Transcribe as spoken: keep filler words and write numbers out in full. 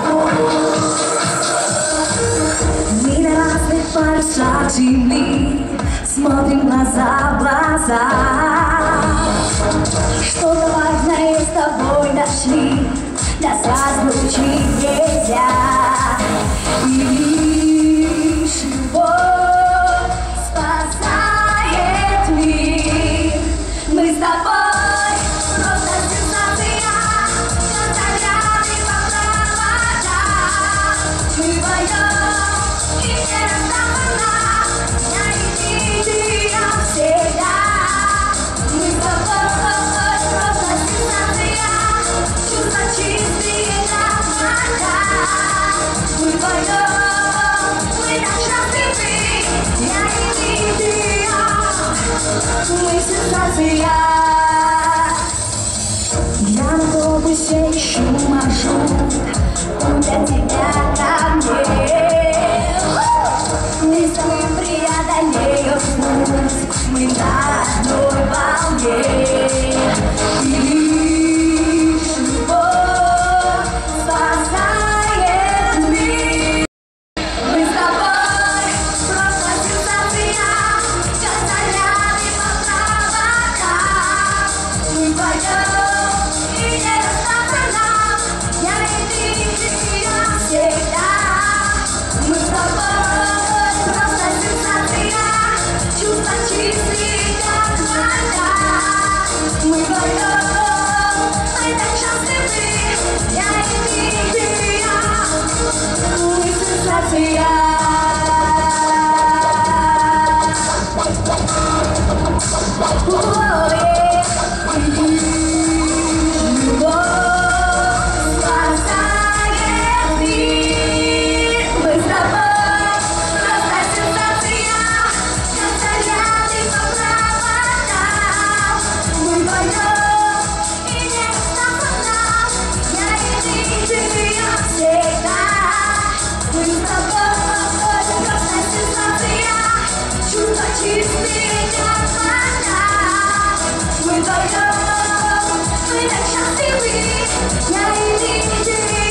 Мы на разных полюсах земли смотрим глаза в глаза. Что-то важное с тобой нашли, нас разлучить нельзя. И лишь любовь спасает мир. Мы с тобой просто сенсация, когда рядом по проводам. Мы вдвоем и не расставаться, я и ты, я всегда. Мы с тобой просто сенсация, чувства чистые, как вода. Мы вдвоем, мы так счастливы, я и ты, я. Мы сенсация. Я на автобусе ищу маршрут, путь от тебя ко мне. Мы с тобой преодолеем путь, мы на одной волне. И лишь любовь спасает мир. Мы с тобой просто сенсация, когда рядом по проводам. Мы вдвоем и не расстаться нам, я и ты, я всегда. Мы с тобой просто сенсация, чувства чистые, как вода. Мы вдвоем, мы так счастливы, я и ты, я. Мы сенсация. О, е. Любовь спасает мир. Мы с тобой просто сенсация, когда рядом по проводам. Мы вдвоем и не расстаться нам, я и ты, я всегда. Мы с тобой просто сенсация, чувства чистые, как вода. Мы вдвоем, мы так счастливы, я и ты,